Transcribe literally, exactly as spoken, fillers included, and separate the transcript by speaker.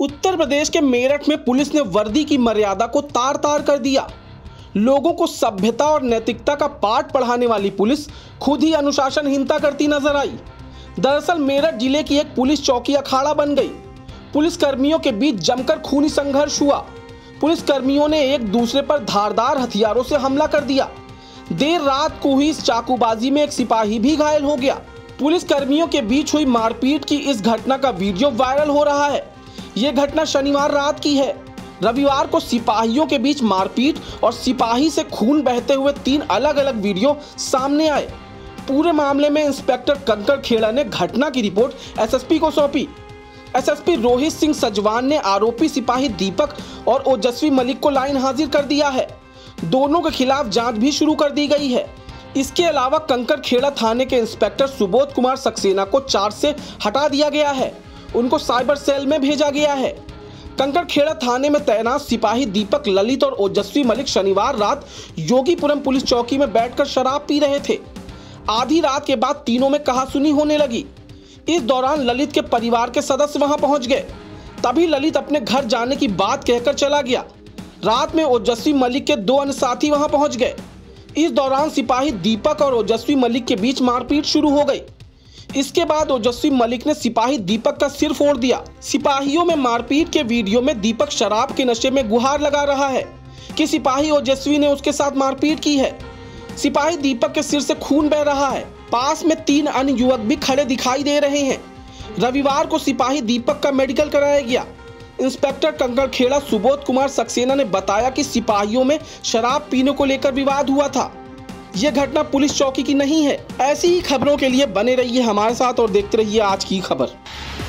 Speaker 1: उत्तर प्रदेश के मेरठ में पुलिस ने वर्दी की मर्यादा को तार तार कर दिया। लोगों को सभ्यता और नैतिकता का पाठ पढ़ाने वाली पुलिस खुद ही अनुशासनहीनता करती नजर आई। दरअसल मेरठ जिले की एक पुलिस चौकी अखाड़ा बन गई। पुलिस कर्मियों के बीच जमकर खूनी संघर्ष हुआ। पुलिस कर्मियों ने एक दूसरे पर धारदार हथियारों से हमला कर दिया। देर रात को हुई इस चाकूबाजी में एक सिपाही भी घायल हो गया। पुलिस कर्मियों के बीच हुई मारपीट की इस घटना का वीडियो वायरल हो रहा है। ये घटना शनिवार रात की है। रविवार को सिपाहियों के बीच मारपीट और सिपाही से खून बहते हुए तीन अलग अलग वीडियो सामने आए। पूरे मामले में इंस्पेक्टर कंकर खेड़ा ने घटना की रिपोर्ट एसएसपी को सौंपी। एसएसपी रोहित सिंह सजवान ने आरोपी सिपाही दीपक और ओजस्वी मलिक को लाइन हाजिर कर दिया है। दोनों के खिलाफ जांच भी शुरू कर दी गई है। इसके अलावा कंकर खेड़ा थाने के इंस्पेक्टर सुबोध कुमार सक्सेना को चार्ज से हटा दिया गया है। उनको साइबर सेल में भेजा गया है। कंकर खेड़ा थाने में तैनात सिपाही दीपक, ललित और ओजस्वी मलिक शनिवार रात योगीपुरम पुलिस चौकी में बैठकर शराब पी रहे थे। आधी रात के बाद तीनों में कहासुनी होने लगी। इस दौरान ललित के परिवार के सदस्य वहां पहुंच गए। तभी ललित अपने घर जाने की बात कहकर चला गया। रात में ओजस्वी मलिक के दो अन्य साथी वहां पहुंच गए। इस दौरान सिपाही दीपक और ओजस्वी मलिक के बीच मारपीट शुरू हो गई। इसके बाद ओजस्वी मलिक ने सिपाही दीपक का सिर फोड़ दिया। सिपाहियों में मारपीट के वीडियो में दीपक शराब के नशे में गुहार लगा रहा है कि सिपाही ओजस्वी ने उसके साथ मारपीट की है। सिपाही दीपक के सिर से खून बह रहा है। पास में तीन अन्य युवक भी खड़े दिखाई दे रहे हैं। रविवार को सिपाही दीपक का मेडिकल कराया गया। इंस्पेक्टर कंकर खेड़ा सुबोध कुमार सक्सेना ने बताया कि सिपाहियों में शराब पीने को लेकर विवाद हुआ था। यह घटना पुलिस चौकी की नहीं है। ऐसी ही खबरों के लिए बने रहिए हमारे साथ और देखते रहिए आज की खबर।